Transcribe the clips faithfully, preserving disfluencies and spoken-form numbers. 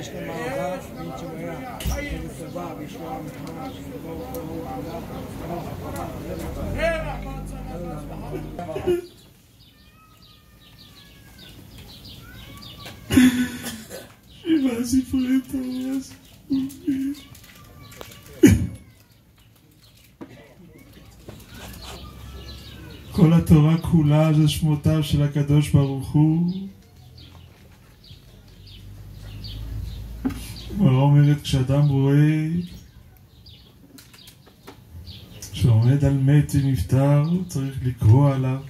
למאבק ויצוריה ובצבא וישוע מלחמה שבו הוא עמדה שבעה ספרי תורה. כל התורה כולה זה שמותיו של הקדוש ברוך הוא. הגמרא אומרת, כשאדם רואה שעומד על מת ונפטר, צריך לקרוא עליו,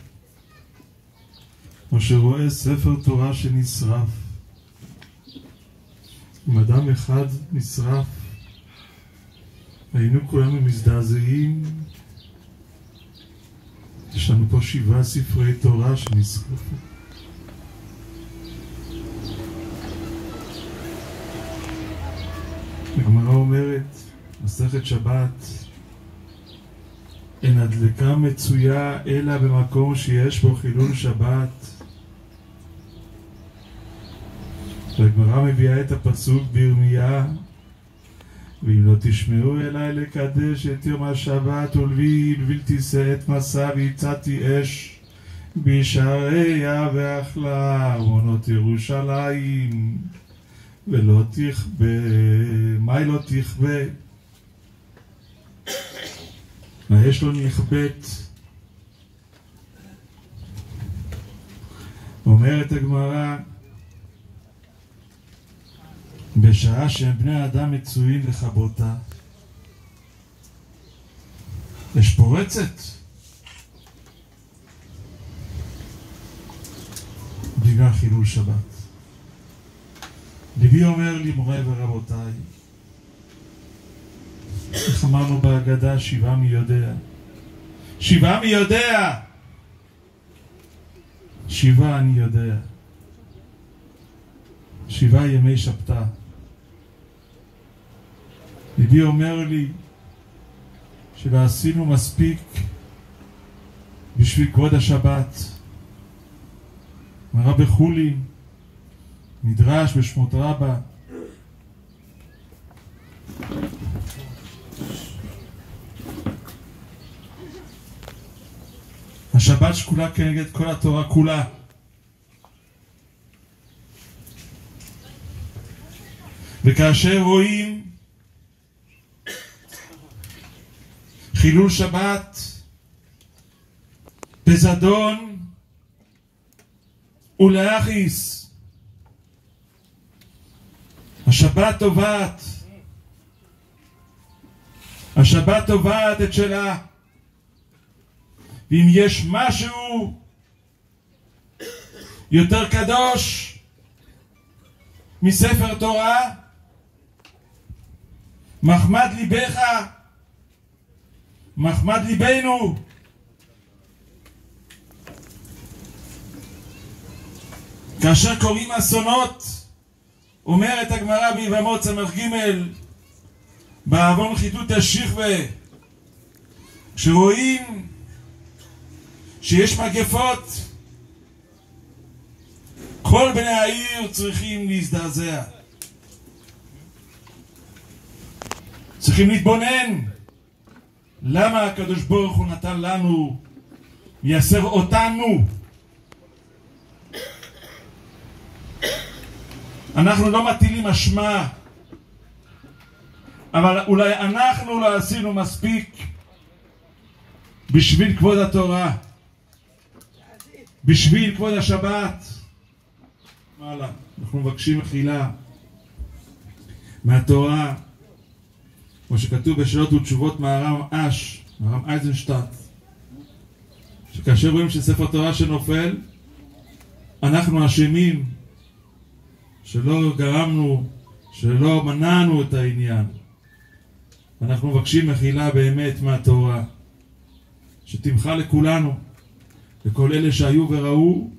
או שרואה ספר תורה שנשרף. אם אדם אחד נשרף, היינו כולנו מזדעזעים. יש לנו פה שבעה ספרי תורה שנשרפו. הגמרא אומרת, מסכת שבת, אין הדלקה מצויה אלא במקום שיש בו חילול שבת. והגמרא מביאה את הפסוק בירמיה, ואם לא תשמעו אליי לקדש את יום השבת ולביל ולתישא את מסע והצתי אש בשעריה ואכלה ומונות ירושלים ולא תכבה. מה לא תכבה? מה יש לו נכבט? אומרת הגמרא, בשעה שהם בני האדם מצויים לכבותה, יש פורצת בגלל חילול שבת. ליבי אומר לי, מוריי ורבותיי, איך אמרנו בהגדה, שבעה מי יודע? שבעה מי יודע? שבעה אני יודע. שבעה ימי שבתה. ליבי אומר לי שלא עשינו מספיק בשביל כבוד השבת. הרב חולין, מדרש בשמות רבה, השבת שקולה כנגד כל התורה כולה. וכאשר רואים חילול שבת בזדון ולהכעיס, השבת טובעת, השבת טובעת את שלה. ואם יש משהו יותר קדוש מספר תורה, מחמד ליבך, מחמד ליבנו. כאשר קוראים אסונות, אומרת הגמרא ביבמות סמך ג' בעוון חיתות השכבה, כשרואים שיש מגפות, כל בני העיר צריכים להזדעזע, צריכים להתבונן למה הקדוש ברוך הוא נתן לנו, מייסר אותנו. אנחנו לא מטילים אשמה, אבל אולי אנחנו לא עשינו מספיק בשביל כבוד התורה, בשביל כבוד השבת. מעלה, אנחנו מבקשים מחילה מהתורה, כמו שכתוב בשאלות ותשובות מהר"ם אש, מהר"ם אייזנשטט, שכאשר רואים שספר תורה שנופל, אנחנו אשמים שלא גרמנו, שלא מנענו את העניין. אנחנו מבקשים מחילה באמת מהתורה, שתמחה לכולנו, לכל אלה שהיו וראו,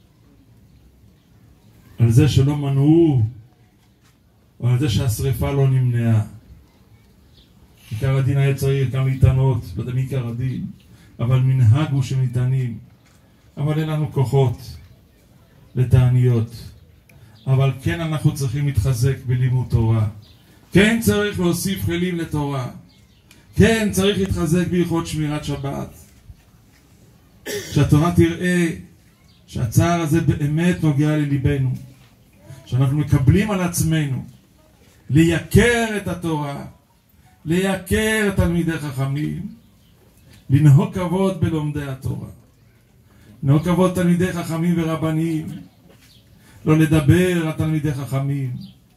על זה שלא מנעו, או על זה שהשריפה לא נמנעה. עיקר הדין היה צריך גם להתענות, לא יודע מי עיקר הדין, אבל מנהג הוא שמתענים. אבל אין לנו כוחות לתעניות. אבל כן אנחנו צריכים להתחזק בלימוד תורה. כן צריך להוסיף כלים לתורה. כן צריך להתחזק בהלכות שמירת שבת. שהתורה תראה שהצער הזה באמת נוגע לליבנו. שאנחנו מקבלים על עצמנו לייקר את התורה, לייקר את תלמידי חכמים, לנהוג כבוד בלומדי התורה. לנהוג כבוד תלמידי חכמים ורבנים, לא לדבר על תלמידי חכמים.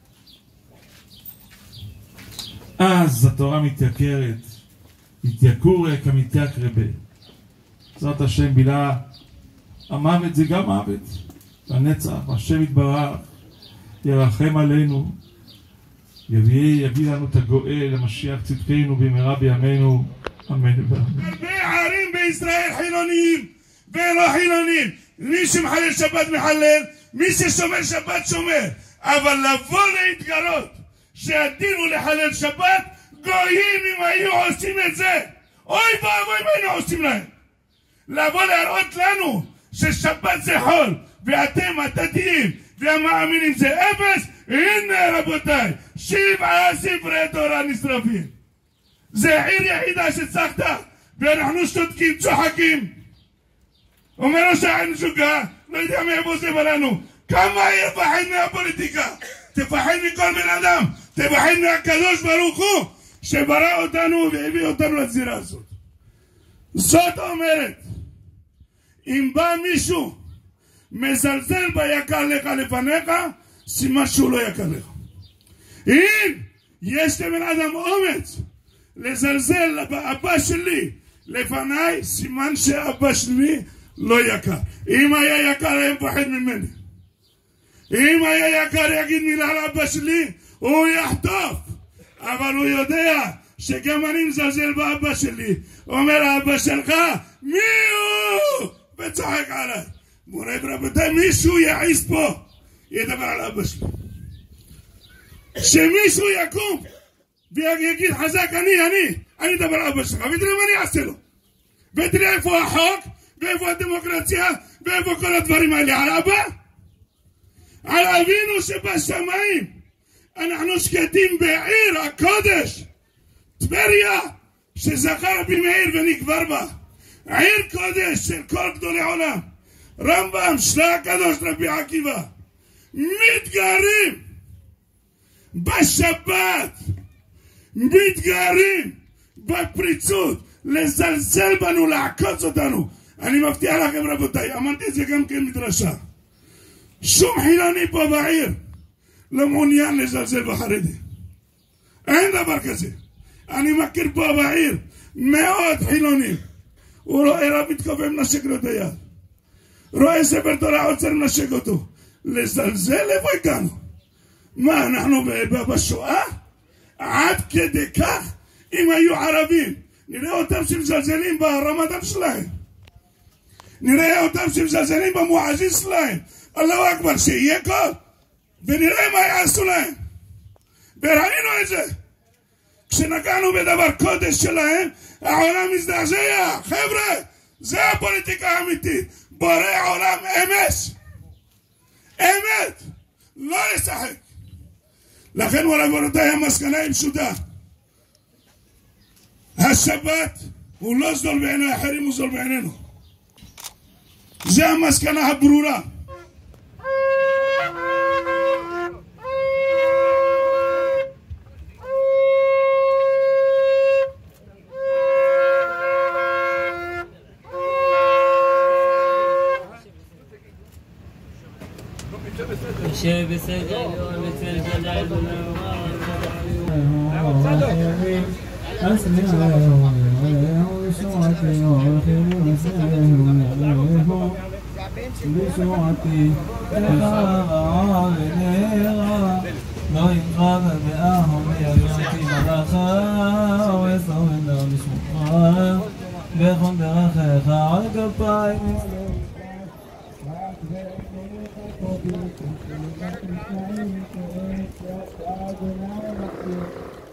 אז התורה מתייקרת, מתייקורה כמתייקרבה. זאת השם בילה, המוות זה גם מוות, והנצח, השם יתברך, ירחם עלינו, יביא, יביא לנו את הגואל, למשיח צדקנו במהרה בימינו, אמן ואמן. הרבה ערים בישראל חילוניים ולא חילוניים, מי שמחלל שבת מחלל, מי ששומר שבת שומר, אבל לבוא להתגרות שהדין הוא לחלל שבת, גויים אם היו עושים את זה, אוי ואבוי אם היינו עושים להם. לבוא להראות לנו ששבת זה חול, ואתם הדתיים והמאמינים זה אפס, הנה רבותיי, שבעה ספרי תורה נשרפים. זה עיר יחידה שצחת, ואנחנו שותקים, צוחקים. אומר לו שהעין משוגע, לא יודע מאיפה זה בלנו. כמה יפחד מהפוליטיקה? תפחד מכל בן אדם, תפחד מהקדוש ברוך הוא, שברא אותנו והביא אותנו לזירה הזאת. זאת אומרת, אם בא מישהו מזלזל ביקר לך לפניך, סימן שהוא לא יקר לך. אם יש לבן אדם אומץ לזלזל באבא שלי לפניי, סימן שאבא שלי לא יקר. אם היה יקר היה מפחד ממני. אם היה יקר יגיד מילה על אבא שלי, הוא יחטוף. אבל הוא יודע שגם אני מזלזל באבא שלי. אומר אבא שלך, מי הוא? וצוחק עליי. מורי ורבותיי, מישהו יעיס פה, ידבר על אבא שלי. שמישהו יקום ויגיד חזק, אני, אני, אני אדבר על אבא שלך, ותראה מה אני אעשה לו. ותראה איפה החוק, ואיפה הדמוקרטיה, ואיפה כל הדברים האלה. על אבא? על אבינו שבשמיים. אנחנו שקטים בעיר הקודש, טבריה, שזכר רבי מאיר ונקבר בה. עיר קודש של כל גדולי עולם. רמב"ם, שלה הקדוש רבי עקיבא. מתגרים בשבת, מתגרים בפריצות, לזלזל בנו, לעקוץ אותנו. אני מבטיח לכם רבותיי, אמרתי את זה גם כן מדרשה. שום חילוני פה בעיר לא מעוניין לזלזל בחרדי. אין דבר כזה. אני מכיר פה בעיר מאות חילונים. הוא רואה רב מתכוון מנשק לו את היד. רואה ספר תורה עוצר מנשק אותו. לזלזל איפה הגענו? מה, אנחנו בשואה? עד כדי כך, אם היו ערבים, נראה אותם שמזלזלים ברמדאן שלהם. נראה אותם שמזלזלים במועזין שלהם. אללהו אכבר, שיהיה כל. ונראה מה יעשו להם. וראינו את זה. כשנגענו בדבר קודש שלהם, העולם מזדעזע. חבר'ה, זה הפוליטיקה האמיתית. בורא עולם אמש. אמת. לא ישחק. לכן מורי ורבותיי, המסקנה היא פשוטה. השבת הוא לא זול בעיני אחרים, הוא זול בעינינו. זה המסקנה הברורה. יושב בסדר בצל ג'לג'ל בשורתי וחרה ונרה לא ימחר באהום יגרתי ברכה וסומנה בשמך בכל דרכיך על כפיים Thank you.